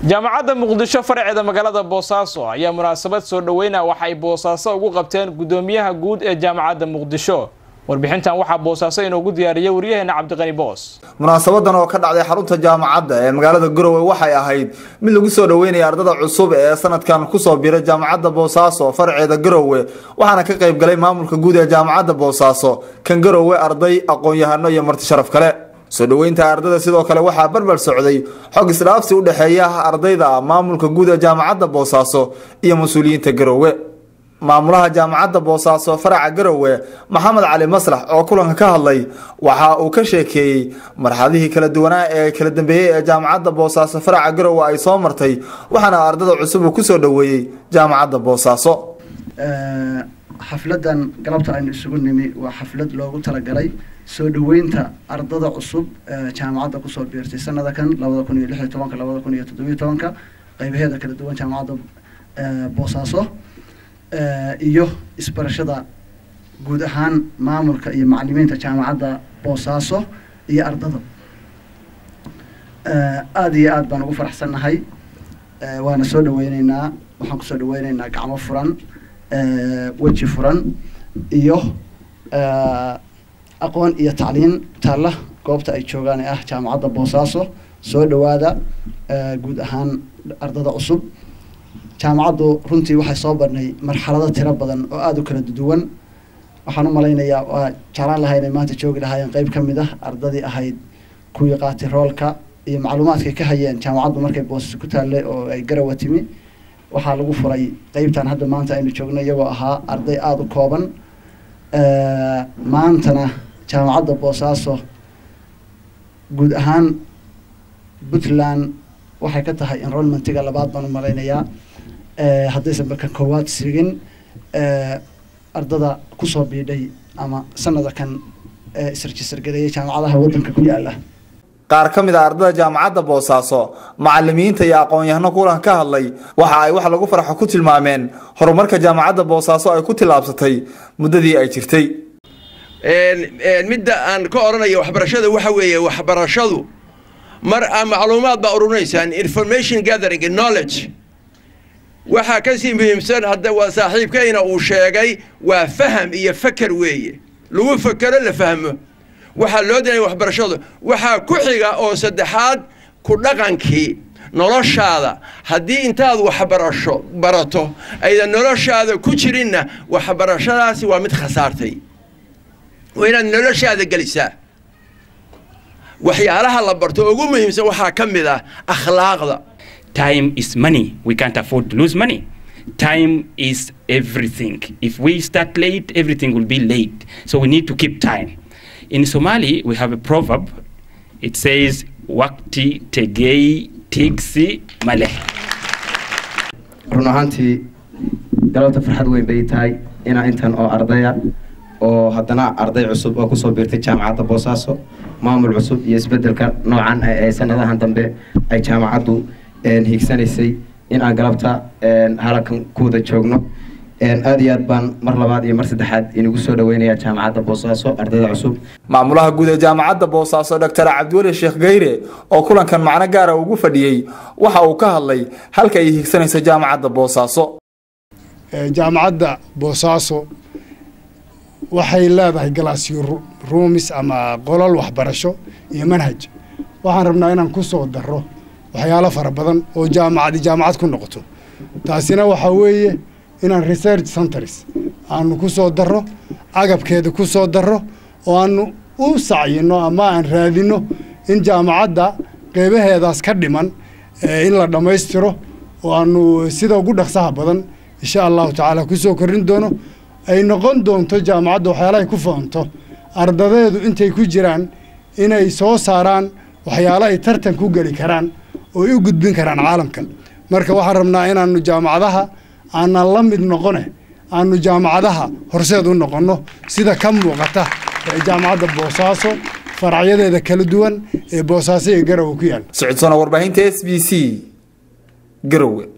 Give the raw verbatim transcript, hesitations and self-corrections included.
jaamacadda muqdisho farceeda magaalada boosaaso ayaa munaasabad soo dhaweynaa waxay boosaaso ugu qabteen gudoomiyaha guud ee jaamacadda muqdisho warbixintan waxa boosaaso inoogu diyaariyay wariyaheena Cabdiqani Boos munaasabadan oo ka dhacday xarunta jaamacadda ee magaalada Garowe waxay ahayd mid lagu soo dhaweynay ardada cusub ee sanadkan ku soo biiray jaamacadda boosaaso farceeda Garowe waxaana ka qayb galay maamulka guud ee jaamacadda boosaaso kan Garowe arday aqoon-yahano iyo marti sharaf kale soo dhaweynta ardada sidoo kale waxa barbar socday xog islaafsi u dhaxeeya ardayda maamulka guud ee jaamacadda boosaaso iyo mas'uuliyiinta Garowe maamulaha jaamacadda boosaaso faraca Garowe Maxamed Cali Maslax oo kulanka ka hadlay waxa uu ka sheekeeyay marxaladihii kala duwanaa ee kala dambeeyay ee jaamacadda boosaaso faraca Garowe ay soo martay waxaana ardada cusub ku soo dhaweeyay jaamacadda boosaaso ee xafladan galabta aynu isugu nimi waa xaflad loogu talagalay soo dhaweynta ardada cusub ee jaamacadda ku soo biirtay sanada kan laba kun iyo lix iyo toban laba kun iyo toddoba iyo toban qaybaheeda kala duwan jaamacadda ee boosaaso iyo isbarashada guud ahaan maamulka iyo macallimiinta jaamacadda boosaaso iyo ardada aad iyo aad baan ugu faraxsanahay waana soo dhaweynaynaa waxaan ku soo dhaweynaynaa gacmo furan waji furan iyo aqoon iyo tacliin taala goobta ay joogaan ee ah jaamacadda boosaaso soo dhawaada guud ahaan ardada cusub jaamacaddu runtii waxay soo barnay marxalado tiro badan oo aad u kala duwan waxaan u maleynayaa waa jaalan lahayn maanta joogi lahaayeen qayb ka mid ah ardadii ahayd kuwii qaatay roolka iyo macluumaadka ka hayeen jaamacaddu markay boosaaso ku taallay oo ay Garowe timi waxaa lagu furay qaybtan hadda maanta aynu joogno iyagoo ahaa arday aad u kooban ee maantana jaamacadda boosaaso guud ahaan Puntland waxay ka tahay enrollment-ga labaad baan u maleynayaa ee haddaysan marka koowaad sigin ee ardada ku soo biidhay ama sanada kan ee isregister gareeyay jaamacadaha waddanka ku yaala qaar ka mid ah ardada jaamacadda boosaaso macallimiinta iyo aqoon-yahano kulan ka hadlay waxa ay wax lagu farxo ku tilmaameen horumarka jaamacadda boosaaso ay ku tilaabsatay muddadii ay jirtay een een midda aan ka oranayo waxbarashada waxa weeye waxbarashadu mar aan macluumaad ba ururinaysan information gathering knowledge waxa ka sii muhiimsan hadda waa saaxiibkayna uu sheegay waa faham iyo fakar weeye lagu fakaro la fahmo waxa loo diray waxbarashadu waxa ku xiga oo saddexaad ku dhaqankii noloshaada hadii intaad waxbarasho barato ayda noloshaada ku jirinna waxbarashadaasi waa mid khasaartay wayna noloshaada galisaa waxyaalaha la barto ugu muhiimsan waxa kamid ah akhlaaqda. Time is money. We can't afford to lose money. Time is everything. If we start late, everything will be late. So we need to keep time. In Somali, we have a proverb. It says, "Waqti tegay tiksi maleh." run ahaantii galabta farxad weyn bay tahay in intan oo ardaya oo haddana arday cusub oo ku soo biirtay jaamacadda boosaaso maamul cusub iyo isbedelka noocan ay sanadahan dambe ay jaamacaddu een higsanaysay in aan galabta een halkan ku wada joogno een aad iyo aad baan mar labaad iyo mar saddexaad inagu soo dhaweynayaa jaamacadda boosaaso ardayda cusub maamulaha guud ee jaamacadda boosaaso Doctor Cabdiwali Sheekh Geyre oo kulankan macna gaar ah ugu fadhiyay waxa uu ka hadlay halka ay higsanayso jaamacadda boosaaso ee jaamacadda boosaaso waxay leedahay galaasyo roomis ama qolal waxbarasho iyo manhaj waxaan rabnaa inaan ku soo daro waxyaalo fara badan oo jaamacad jaamacad ku noqoto taasina waxa weeye inaan research centers aanu ku soo daro agabkeeda ku soo daro oo aanu u saacino ama aan raadino in jaamacadda qeybaheedaas ka dhiman in la dhameystiro oo aanu sida ugu dhaqsaha badan insha Allah taala ku soo korin doono ay noqon doonto jaamacadda waxyaalaha ku faanto ardadeedu intay ku jiraan inay soo saaraan waxyaalaha ay tartan ku gali karaan oo ay u gudbin karaan caalamka marka waxaan rabnaa inaanu jaamacadaha aan la mid noqone aanu jaamacadaha horseed u noqono sida ka muuqata ee jaamacadda boosaaso faracyadeeda kala duwan ee boosaaso iyo Garowe ku yaal socodsoona warbaahinta S B C Garowe.